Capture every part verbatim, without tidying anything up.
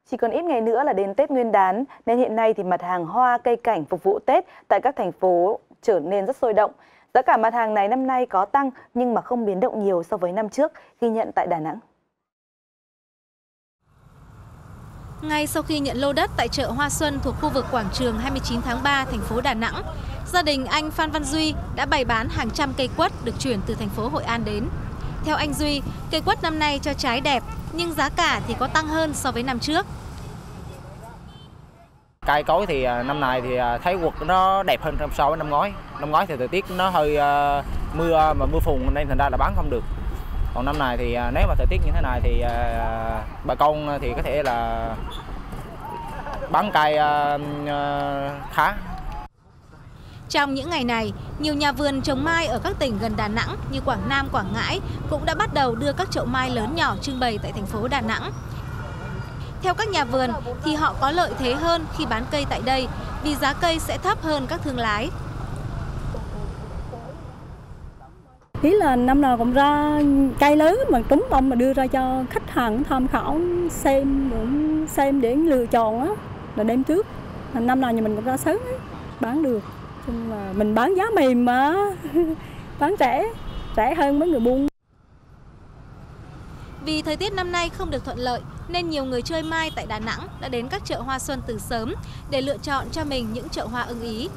Chỉ còn ít ngày nữa là đến Tết Nguyên đán, nên hiện nay thì mặt hàng hoa cây cảnh phục vụ Tết tại các thành phố trở nên rất sôi động. Giá cả mặt hàng này năm nay có tăng nhưng mà không biến động nhiều so với năm trước, ghi nhận tại Đà Nẵng. Ngay sau khi nhận lô đất tại chợ Hoa Xuân thuộc khu vực quảng trường hai mươi chín tháng ba, thành phố Đà Nẵng, gia đình anh Phan Văn Duy đã bày bán hàng trăm cây quất được chuyển từ thành phố Hội An đến. Theo anh Duy, cây quất năm nay cho trái đẹp, nhưng giá cả thì có tăng hơn so với năm trước. Cây cối thì năm nay thì thấy quất nó đẹp hơn so với năm ngoái. Năm ngoái thì thời tiết nó hơi uh, mưa mà mưa phùn nên thành ra là bán không được. Còn năm nay thì uh, nếu mà thời tiết như thế này thì uh, bà con thì có thể là bán cây uh, uh, khá. Trong những ngày này, nhiều nhà vườn trồng mai ở các tỉnh gần Đà Nẵng như Quảng Nam, Quảng Ngãi cũng đã bắt đầu đưa các chậu mai lớn nhỏ trưng bày tại thành phố Đà Nẵng. Theo các nhà vườn thì họ có lợi thế hơn khi bán cây tại đây vì giá cây sẽ thấp hơn các thương lái. Ý là năm nào cũng ra cây lớn mà trúng bông mà đưa ra cho khách hàng tham khảo xem xem để lựa chọn á, là đem trước. Năm nào nhà mình cũng ra sớm ấy, bán được. Là mình bán giá mềm mà bán rẻ, rẻ hơn mấy người buôn. Vì thời tiết năm nay không được thuận lợi nên nhiều người chơi mai tại Đà Nẵng đã đến các chợ hoa xuân từ sớm để lựa chọn cho mình những chậu hoa ưng ý.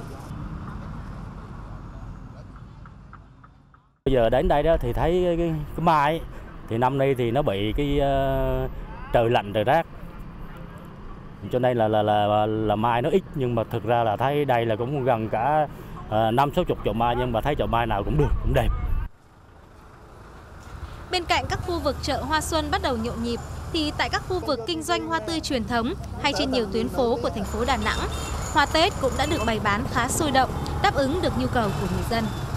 Bây giờ đến đây đó thì thấy cái, cái mai thì năm nay thì nó bị cái uh, trời lạnh trời rét, cho nên là là là là mai nó ít, nhưng mà thực ra là thấy đây là cũng gần cả năm sáu chục chậu mai, nhưng mà thấy chậu mai nào cũng được, cũng đẹp. Bên cạnh các khu vực chợ hoa xuân bắt đầu nhộn nhịp, thì tại các khu vực kinh doanh hoa tươi truyền thống hay trên nhiều tuyến phố của thành phố Đà Nẵng, hoa Tết cũng đã được bày bán khá sôi động, đáp ứng được nhu cầu của người dân.